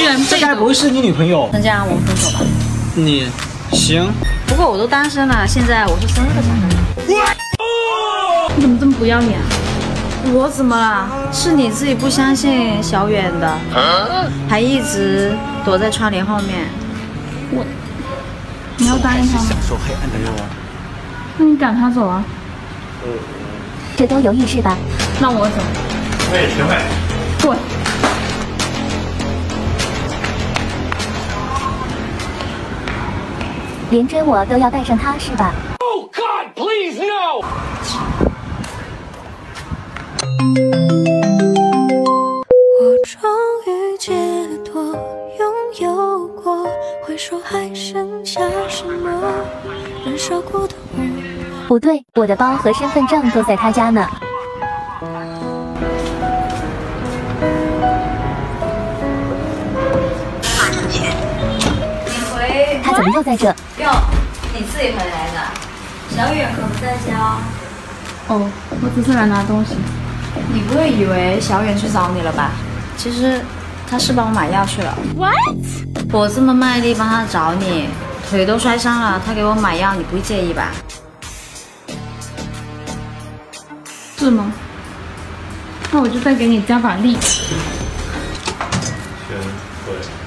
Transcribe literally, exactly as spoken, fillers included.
然这该不是你女朋友？ 那这样我们分手吧。 你行。 不过我都单身了，现在我是生日的场合。 你怎么这么不要脸啊？ 我怎么了？是你自己不相信小远的，还一直躲在窗帘后面。 我，你要答应他吗？那你赶他走啊？ 这都有意识吧？ 让我走。 喂，学会。 滚！ 连追我都要带上他是吧？ Oh God, please no！ 我终于解脱，拥有过，回首还剩下什么？燃烧过的火。 不对，我的包和身份证都在他家呢。 你回？ 他怎么又在这？ 哟，你自己回来的？小远可不在家。 哦，我只是来拿东西。 你不会以为小远去找你了吧？其实他是帮我买药去了。What？ 我这么卖力帮他找你，腿都摔伤了，他给我买药，你不会介意吧？ 是吗？那我就再给你加把力。 学会。